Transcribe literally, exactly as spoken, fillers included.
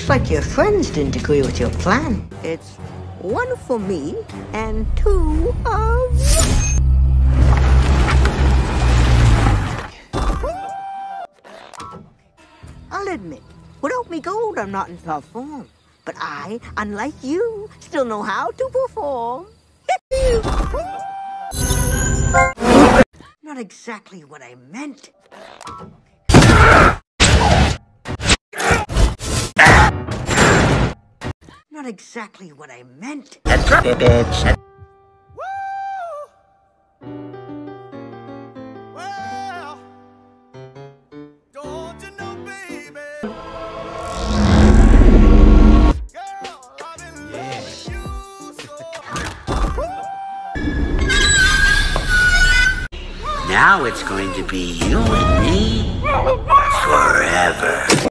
Looks like your friends didn't agree with your plan. It's one for me and two of you. I'll admit, without me gold, I'm not in top form. But I, unlike you, still know how to perform. Not exactly what I meant. Not exactly what I meant. Drop it, bitch. Well, don't you know, baby? Girl, I've been loving you so. Now it's going to be you and me forever.